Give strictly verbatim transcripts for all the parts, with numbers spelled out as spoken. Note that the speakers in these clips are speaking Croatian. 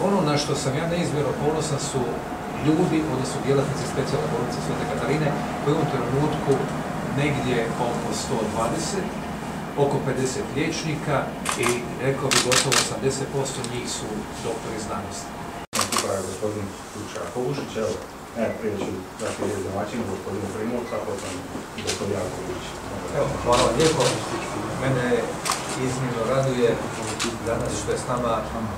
ono na što sam ja neizmjerno ponosan su ljudi, odnosno djelatnici Specijalne bolnice Svete Katarine, koji u ovom trenutku negdje oko sto dvadeset, oko pedeset liječnika i rekao bi gotovo osamdeset posto njih su doktori znanosti. Hvala je gospodin Lukša Jakobušić, evo, prije ću dati riječ domaćinu gospodinu Primorca, potom doktor Jakobušić. Evo, hvala vam lijepo. Mene iznimno raduje danas što je s nama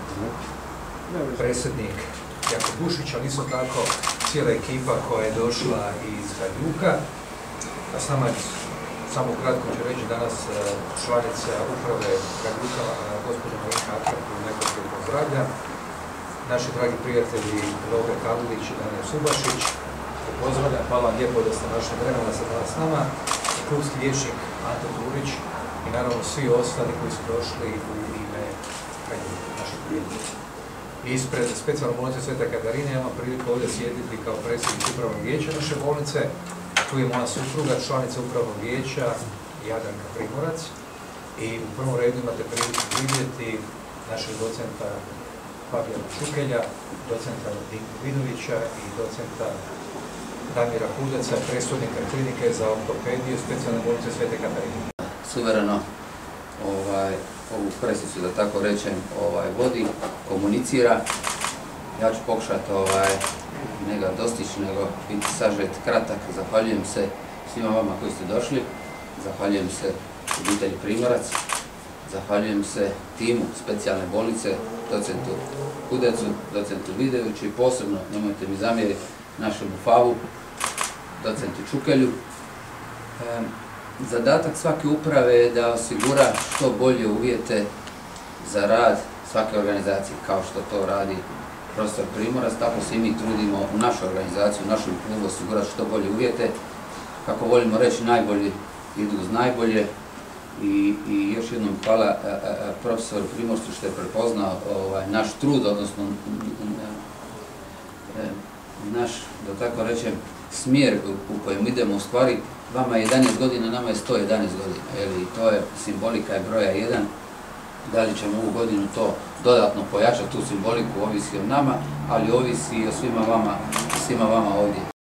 predsjednik Jakobušić, ali isto tako cijela ekipa koja je došla iz Hajduka. A s nama, samo kratko ću reći, danas članica uprave Hajduka, gospođa Matija, koju nekoliko pozdravlja. Naši dragi prijatelji Lukša Jakobušić i Dragan Primorac, pozdravljam, hvala vam lijepo da ste našli vremena sa danas s nama. Klubski liječnik Ante Turić i naravno svi ostali koji su došli u ime naših prijatelja. Ispred Specijalne bolnice Svete Katarine imam priliku ovdje sjediti kao predsjednik upravnog vijeća naše bolnice. Tu je moja supruga, članica upravnog vijeća Dragan Primorac i u prvom redu imate priliku vidjeti našeg docenta Habljaka, docenta Vidovića i docenta Damira Hudaca, predstojnika klinike za ortopediju Specijalne bolnice Svete Katarine. Suvereno ovaj, ovu presicu, da tako rečem, ovaj, vodi, komunicira. Ja ću pokušati ovaj, ne ga dostići, nego biti sažet kratak. Zahvaljujem se svima vama koji ste došli, zahvaljujem se obitelji Primorac, zahvaljujem se timu Specijalne bolnice, docentu Hudacu, docentu Vidoviću i posebno, nemojte mi zamjeriti, našemu Favu, docentu Čukelju. E, zadatak svake uprave je da osigura što bolje uvjete za rad svake organizacije, kao što to radi profesor Primorac, tako se i mi trudimo u našoj organizaciji, u našem klubu osigurati što bolje uvjete. Kako volimo reći, najbolji idu uz najbolje. I, i još jednom hvala a, a, profesoru Primorcu što je prepoznao ovaj, naš trud, odnosno a, naš, da tako rečem, smjer u, u kojem idemo. U stvari, vama je jedanaest godina, nama je sto jedanaest godina, jer to je simbolika je broja jedan. Da li ćemo ovu godinu to dodatno pojačati, tu simboliku ovisi o nama, ali ovisi i o svima vama, svima vama ovdje.